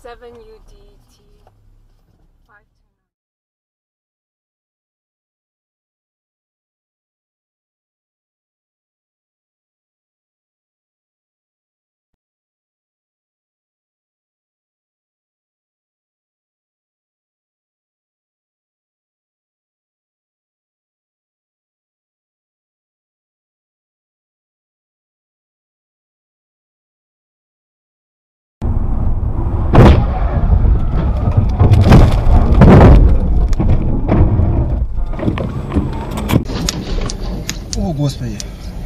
7UDT 529. О, Господи.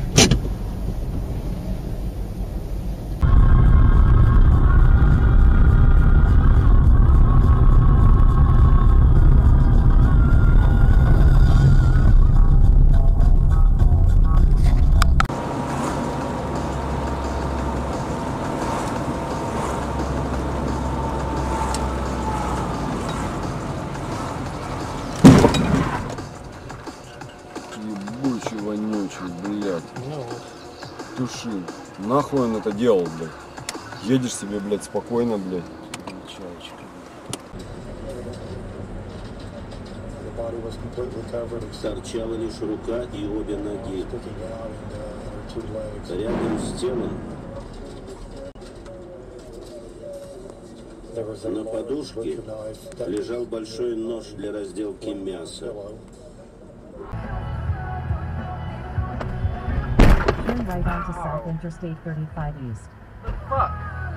Ебучий, вонючий, блядь. Туши. Нахуй он это делал, блядь? Едешь себе, блядь, спокойно, блядь. Торчала лишь рука и обе ноги. Рядом с телом на подушке лежал большой нож для разделки мяса. Turn right onto South Interstate 35 East. The fuck?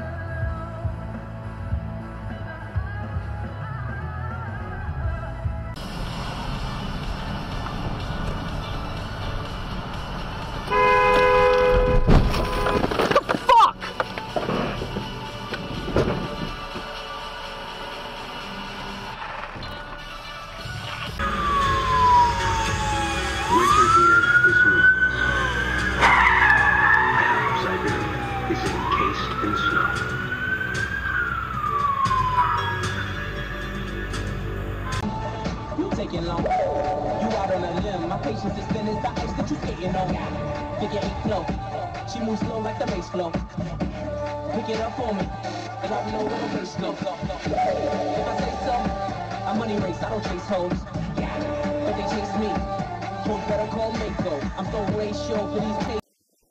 Taking long. You out on a limb. My patience is thin as the ice that you skating on. Figure 8 flow. She moves slow like the bass flow. Pick it up for me, and I know where the race go. If I say so, I money race. I don't chase hoes, but they chase me. Hoes better call Mako. I'm so ratio for these pay.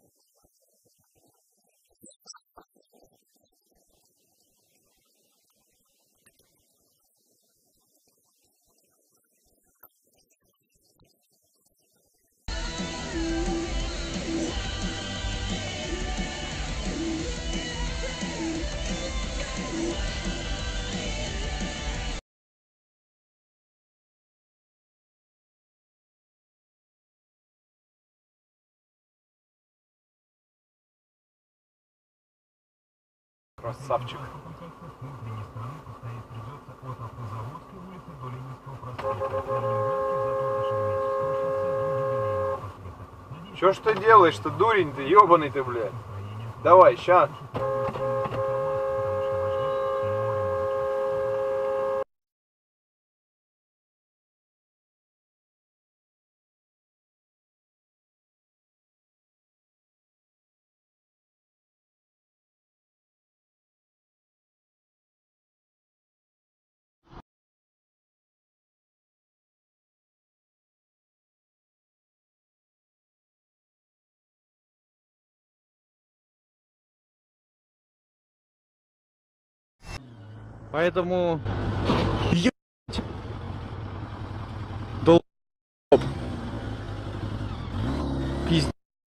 Красавчик. Чё ж ты делаешь-то, дурень ты, ёбаный ты, блядь? Давай, ща. Поэтому ебать, долб, пиздил.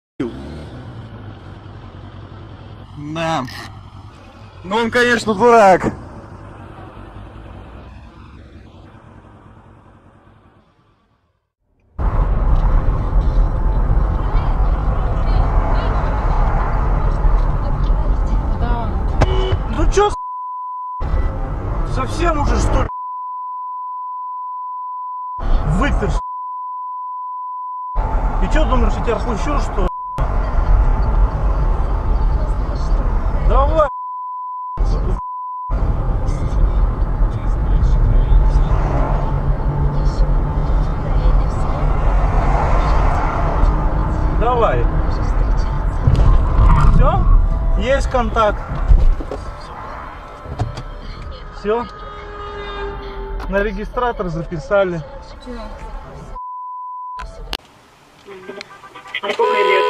Да. Ну он, конечно, дурак. Да. Ну чё, совсем уже, что ли? Выпер. И чё, думаешь, я тебя отпущу, что ли? Давай. Давай. Все? Есть контакт. Все. На регистратор записали. А сколько лет?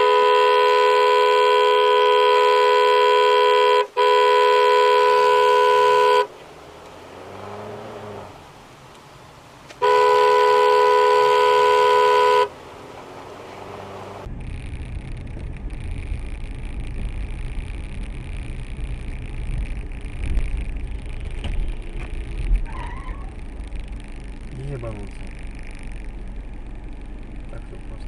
Ебанулся. Так все просто.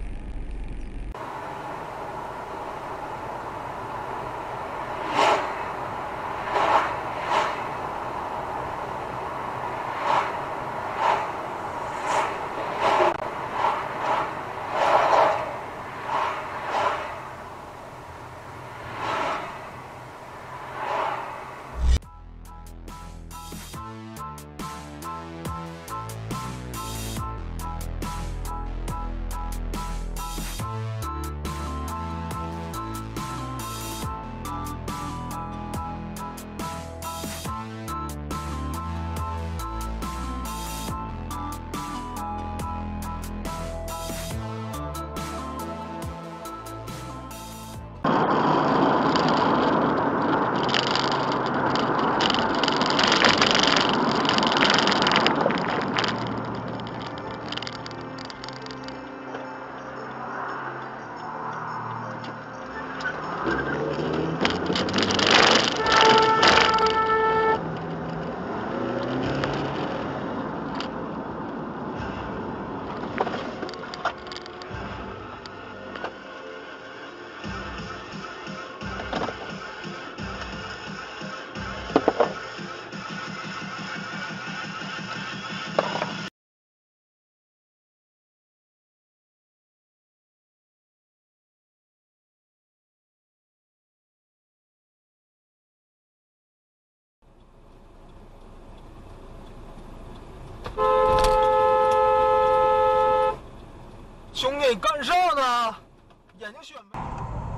兄弟，干啥呢？眼睛选没？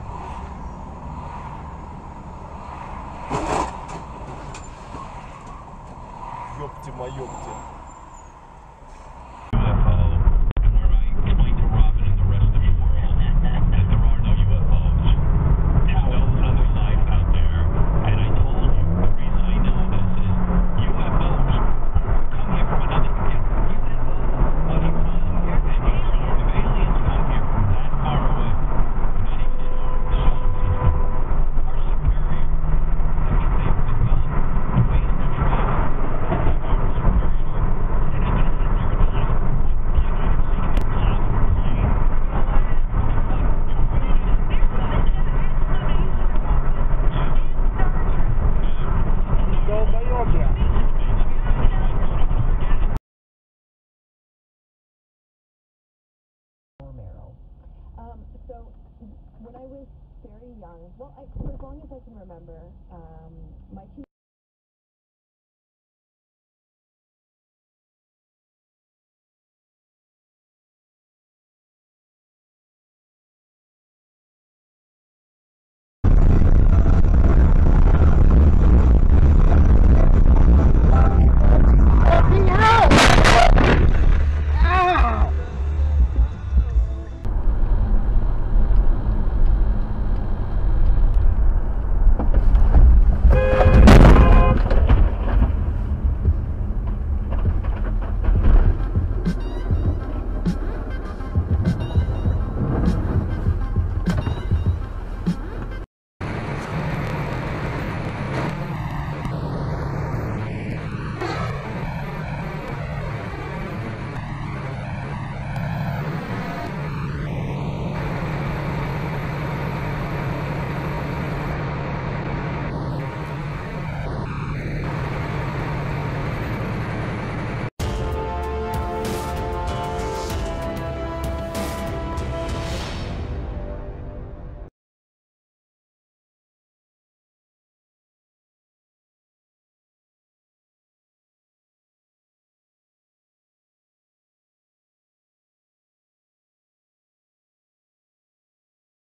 ёпте-моёпте. So when I was very young, well, for as long as I can remember, my two